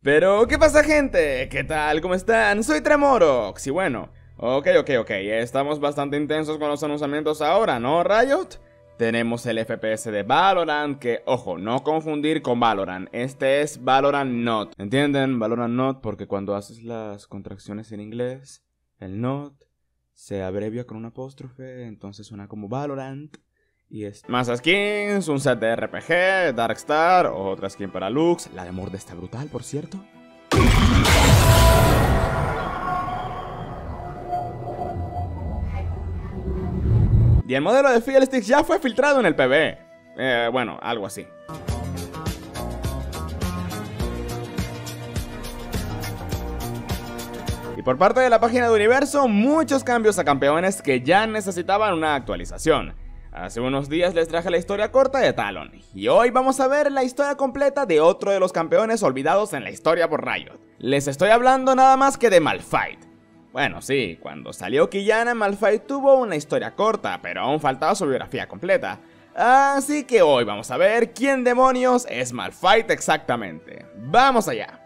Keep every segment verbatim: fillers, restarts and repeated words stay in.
Pero, ¿qué pasa, gente? ¿Qué tal? ¿Cómo están? Soy Tremorox y bueno, ok, ok, ok, estamos bastante intensos con los anunciamientos ahora, ¿no, Riot? Tenemos el F P S de Valorant, que, ojo, no confundir con Valorant, este es Valorant Not, ¿entienden? Valorant Not porque cuando haces las contracciones en inglés, el Not se abrevia con un apóstrofe, entonces suena como Valorant. Y es más skins, un set de R P G, Darkstar, otra skin para Lux. La de Morde está brutal, por cierto. Y el modelo de Fiddlesticks ya fue filtrado en el P B. Eh, bueno, algo así. Y por parte de la página de Universo, muchos cambios a campeones que ya necesitaban una actualización. Hace unos días les traje la historia corta de Talon, y hoy vamos a ver la historia completa de otro de los campeones olvidados en la historia por Riot. Les estoy hablando nada más que de Malphite. Bueno, sí, cuando salió Qiyana, Malphite tuvo una historia corta, pero aún faltaba su biografía completa. Así que hoy vamos a ver quién demonios es Malphite exactamente. ¡Vamos allá!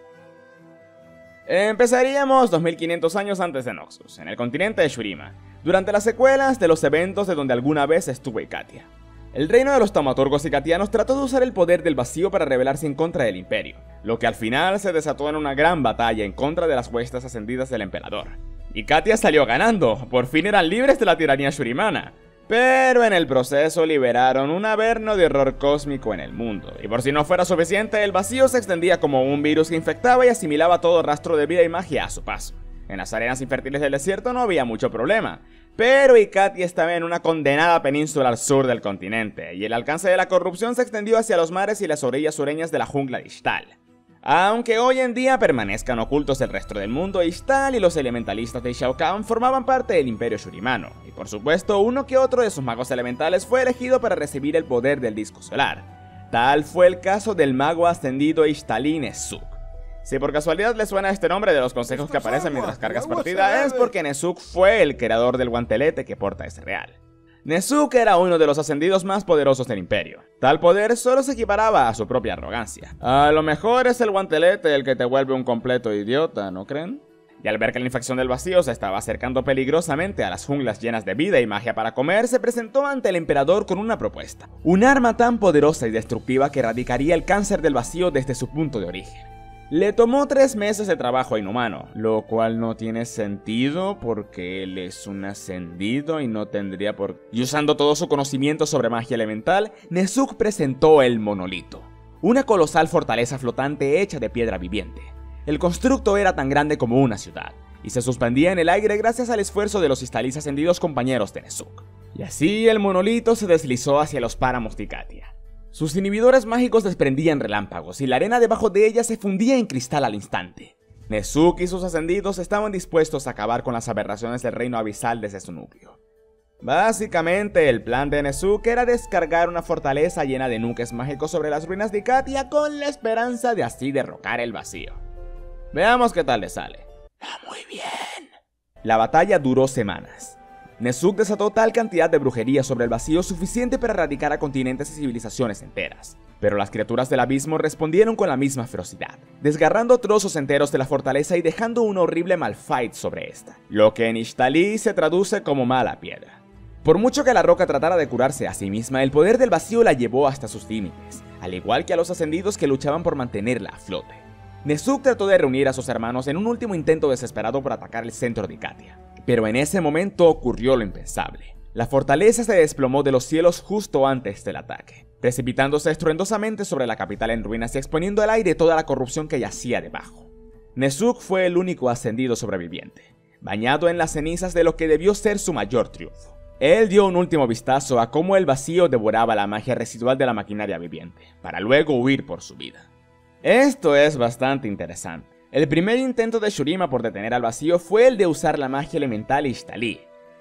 Empezaríamos dos mil quinientos años antes de Noxus, en el continente de Shurima, durante las secuelas de los eventos de donde alguna vez estuvo Ikatia. El reino de los taumaturgos icatianos trató de usar el poder del vacío para rebelarse en contra del imperio, lo que al final se desató en una gran batalla en contra de las huestes ascendidas del emperador. Ikatia salió ganando, por fin eran libres de la tiranía shurimana, pero en el proceso liberaron un averno de horror cósmico en el mundo, y por si no fuera suficiente, el vacío se extendía como un virus que infectaba y asimilaba todo rastro de vida y magia a su paso. En las arenas infértiles del desierto no había mucho problema, pero Ikatia estaba en una condenada península al sur del continente, y el alcance de la corrupción se extendió hacia los mares y las orillas sureñas de la jungla de Ixtal. Aunque hoy en día permanezcan ocultos el resto del mundo, Ixtal y los elementalistas de Shao Kahn formaban parte del imperio shurimano, y por supuesto uno que otro de sus magos elementales fue elegido para recibir el poder del disco solar. Tal fue el caso del mago ascendido Ixtalí Nezuk. Si por casualidad les suena este nombre de los consejos que aparecen mientras cargas partida, es porque Nezuk fue el creador del guantelete que porta ese real. Nezuk era uno de los ascendidos más poderosos del imperio. Tal poder solo se equiparaba a su propia arrogancia. A lo mejor es el guantelete el que te vuelve un completo idiota, ¿no creen? Y al ver que la infección del vacío se estaba acercando peligrosamente a las junglas llenas de vida y magia para comer, se presentó ante el emperador con una propuesta. Un arma tan poderosa y destructiva que erradicaría el cáncer del vacío desde su punto de origen. Le tomó tres meses de trabajo a Inhumano, lo cual no tiene sentido porque él es un ascendido y no tendría por... Y usando todo su conocimiento sobre magia elemental, Nezuk presentó el monolito, una colosal fortaleza flotante hecha de piedra viviente. El constructo era tan grande como una ciudad, y se suspendía en el aire gracias al esfuerzo de los Ixtalís ascendidos compañeros de Nezuk. Y así el monolito se deslizó hacia los páramos de Ikatia. Sus inhibidores mágicos desprendían relámpagos y la arena debajo de ella se fundía en cristal al instante. Nezuk y sus ascendidos estaban dispuestos a acabar con las aberraciones del reino abisal desde su núcleo. Básicamente, el plan de Nezuk era descargar una fortaleza llena de nuques mágicos sobre las ruinas de Ikatia con la esperanza de así derrocar el vacío. Veamos qué tal le sale. ¡Ah, muy bien! La batalla duró semanas. Nezuk desató tal cantidad de brujería sobre el vacío suficiente para erradicar a continentes y civilizaciones enteras. Pero las criaturas del abismo respondieron con la misma ferocidad, desgarrando trozos enteros de la fortaleza y dejando un horrible Malphite sobre esta, lo que en Ixtalí se traduce como mala piedra. Por mucho que la roca tratara de curarse a sí misma, el poder del vacío la llevó hasta sus límites, al igual que a los ascendidos que luchaban por mantenerla a flote. Nezuk trató de reunir a sus hermanos en un último intento desesperado por atacar el centro de Ikatia. Pero en ese momento ocurrió lo impensable. La fortaleza se desplomó de los cielos justo antes del ataque, precipitándose estruendosamente sobre la capital en ruinas y exponiendo al aire toda la corrupción que yacía debajo. Nezuk fue el único ascendido sobreviviente, bañado en las cenizas de lo que debió ser su mayor triunfo. Él dio un último vistazo a cómo el vacío devoraba la magia residual de la maquinaria viviente, para luego huir por su vida. Esto es bastante interesante. El primer intento de Shurima por detener al vacío fue el de usar la magia elemental Ixtalí.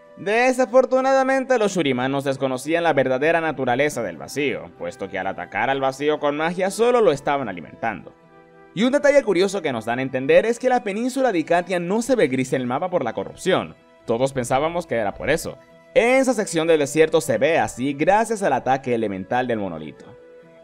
Desafortunadamente los shurimanos desconocían la verdadera naturaleza del vacío, puesto que al atacar al vacío con magia solo lo estaban alimentando. Y un detalle curioso que nos dan a entender es que la península de Ikatia no se ve gris en el mapa por la corrupción. Todos pensábamos que era por eso. Esa sección del desierto se ve así gracias al ataque elemental del monolito.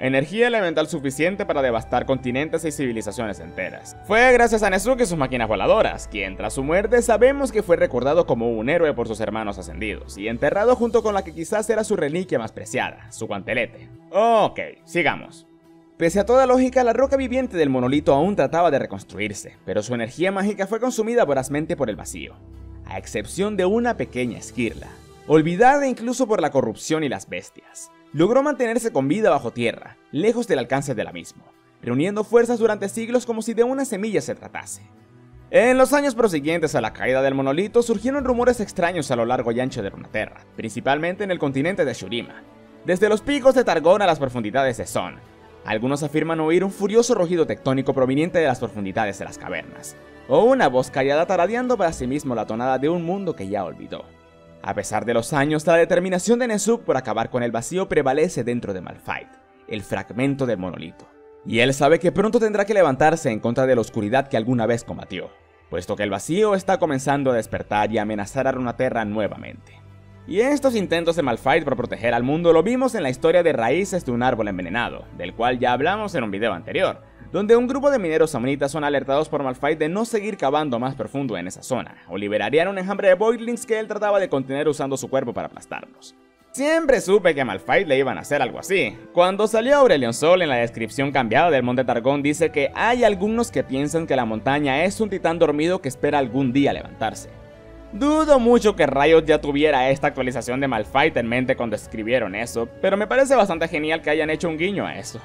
energía elemental suficiente para devastar continentes y civilizaciones enteras. Fue gracias a Nezuko y sus máquinas voladoras, quien tras su muerte sabemos que fue recordado como un héroe por sus hermanos ascendidos, y enterrado junto con la que quizás era su reliquia más preciada, su guantelete. Ok, sigamos. Pese a toda lógica, la roca viviente del monolito aún trataba de reconstruirse, pero su energía mágica fue consumida vorazmente por el vacío, a excepción de una pequeña esquirla, olvidada incluso por la corrupción y las bestias. Logró mantenerse con vida bajo tierra, lejos del alcance de la misma, reuniendo fuerzas durante siglos como si de una semilla se tratase. En los años prosiguientes a la caída del monolito surgieron rumores extraños a lo largo y ancho de Runeterra, principalmente en el continente de Shurima. Desde los picos de Targon a las profundidades de Son, algunos afirman oír un furioso rugido tectónico proveniente de las profundidades de las cavernas, o una voz callada taradeando para sí mismo la tonada de un mundo que ya olvidó. A pesar de los años, la determinación de Nezuko por acabar con el vacío prevalece dentro de Malphite, el fragmento del monolito. Y él sabe que pronto tendrá que levantarse en contra de la oscuridad que alguna vez combatió, puesto que el vacío está comenzando a despertar y a amenazar a Runeterra nuevamente. Y estos intentos de Malphite por proteger al mundo lo vimos en la historia de raíces de un árbol envenenado, del cual ya hablamos en un video anterior, donde un grupo de mineros amonitas son alertados por Malphite de no seguir cavando más profundo en esa zona, o liberarían un enjambre de Voidlings que él trataba de contener usando su cuerpo para aplastarlos. Siempre supe que a Malphite le iban a hacer algo así. Cuando salió Aurelion Sol, en la descripción cambiada del monte Targon dice que hay algunos que piensan que la montaña es un titán dormido que espera algún día levantarse. Dudo mucho que Riot ya tuviera esta actualización de Malphite en mente cuando escribieron eso, pero me parece bastante genial que hayan hecho un guiño a eso.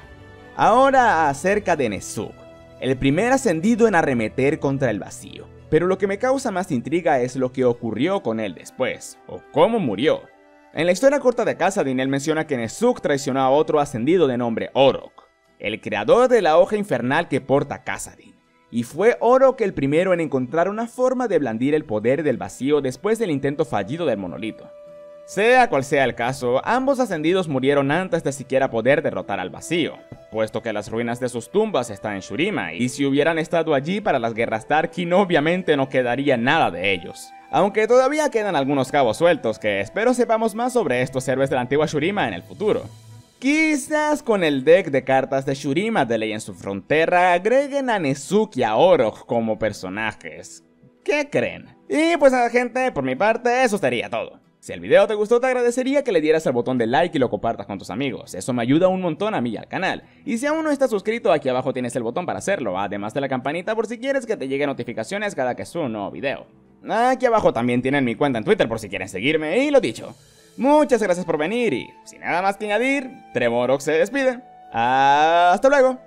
Ahora acerca de Nezuko, el primer ascendido en arremeter contra el vacío, pero lo que me causa más intriga es lo que ocurrió con él después, o cómo murió. En la historia corta de Kassadin él menciona que Nezuko traicionó a otro ascendido de nombre Orok, el creador de la hoja infernal que porta Kassadin, y fue Orok el primero en encontrar una forma de blandir el poder del vacío después del intento fallido del monolito. Sea cual sea el caso, ambos ascendidos murieron antes de siquiera poder derrotar al vacío, puesto que las ruinas de sus tumbas están en Shurima, y si hubieran estado allí para las guerras Darkin obviamente no quedaría nada de ellos. Aunque todavía quedan algunos cabos sueltos que espero sepamos más sobre estos héroes de la antigua Shurima en el futuro. Quizás con el deck de cartas de Shurima de Legends of Runeterra agreguen a Nezuko y a Orok como personajes. ¿Qué creen? Y pues nada gente, por mi parte eso sería todo. Si el video te gustó te agradecería que le dieras al botón de like y lo compartas con tus amigos, eso me ayuda un montón a mí y al canal. Y si aún no estás suscrito, aquí abajo tienes el botón para hacerlo, además de la campanita por si quieres que te lleguen notificaciones cada que suba un nuevo video. Aquí abajo también tienen mi cuenta en Twitter por si quieren seguirme, y lo dicho, muchas gracias por venir y sin nada más que añadir, Tremorox se despide. Hasta luego.